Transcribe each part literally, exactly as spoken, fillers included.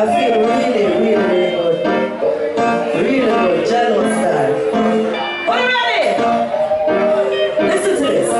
feel really, really, really good. Really good. Jello style. Are you ready? Listen to this.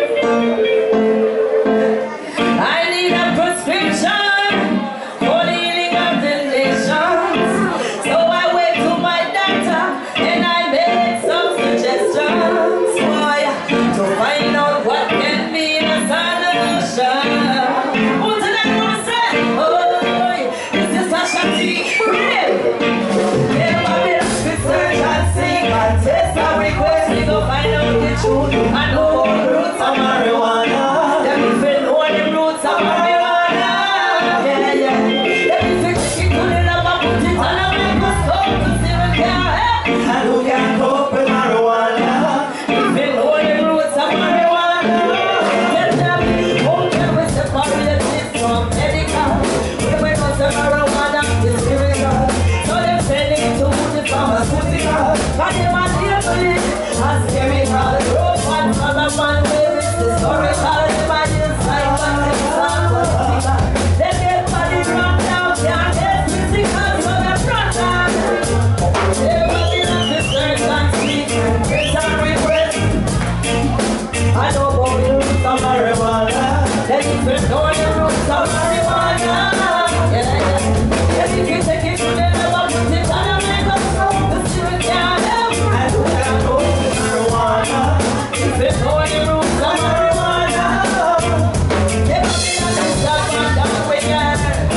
I need a prescription for the healing of the nations. So I went to my doctor and I made some suggestions, boy, to find out what can be the solution. Hootananny gonna say, oh, this is Tasha T. Real. Yeah, my bit of research and see, and test and request, we go find out the truth. I know all the roots of marijuana. Let me feel all the roots of marijuana. Yeah, yeah. Let me fix it to the love and put it on a microscope to see what can help. And who can cope with marijuana? We feel all the roots of marijuana. Tell me, how can we separate this from medical? When we go to marijuana, it's spiritual. So they're sending it to the pharmaceutical. But they might hear to it as chemical. Rope and other man with it. Historical, they might use psychological. They get body run down, can't get physical, so they're run down. Everybody loves the search and speak. It's a request. I know about the roots of marijuana. Let me know the roots of marijuana. Yeah, yeah. Let me take it to the level, put it on a microscope to see what can help. And who can go with marijuana? If you know the roots of marijuana. Everybody loves the search and down with it.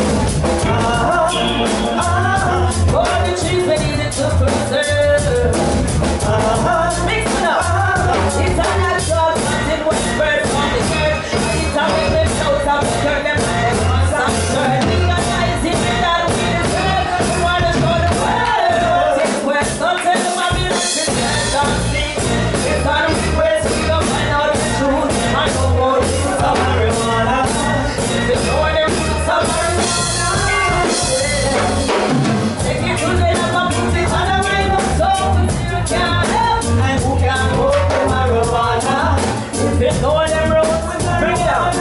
All the trees we needed to preserve. Mix it up. It's a natural plant in one bird from the earth. It's a big lift out of the dirt. Them like one some shirt. Legalize it that we deserve. We wanna show the world. It's west. Don't tell them I'm in the business. Don't speak. It's not a request. We don't find out the truth. I know more roots of marijuana. If you know the roots of marijuana, take it to the level, put it on a microscope to see who can help and who can hold the marijuana. If you know the roots, bring it out.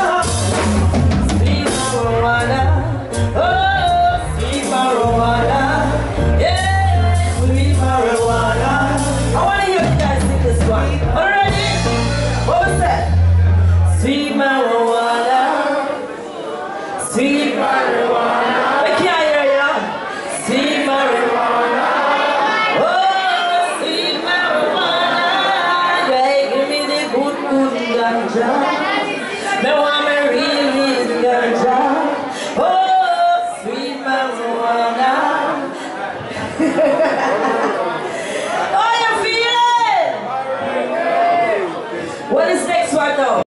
Sweet marijuana, oh, sweet marijuana, yeah, sweet marijuana. I want to hear you guys sing this one. Already? What was that? Sweet marijuana, sweet marijuana. I can't hear you. Sweet marijuana, oh, sweet marijuana. Yeah, give me the good, good ganja. Me want me real, real ganja. Oh, sweet marijuana.